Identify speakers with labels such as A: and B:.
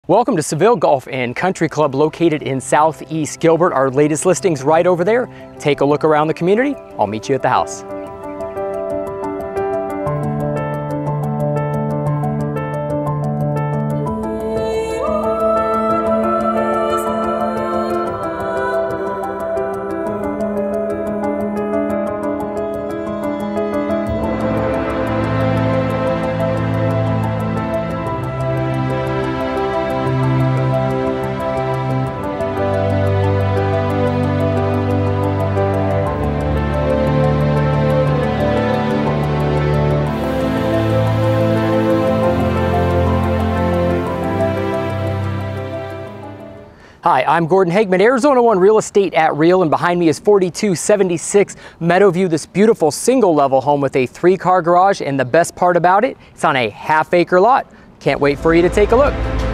A: Welcome to Seville Golf and Country Club located in Southeast Gilbert. Our latest listings right over there. Take a look around the community. I'll meet you at the house. Hi, I'm Gordon Hagman, Arizona One Real Estate at Real, and behind me is 4276 Meadowview, this beautiful single-level home with a 3-car garage, and the best part about it, it's on a half-acre lot. Can't wait for you to take a look.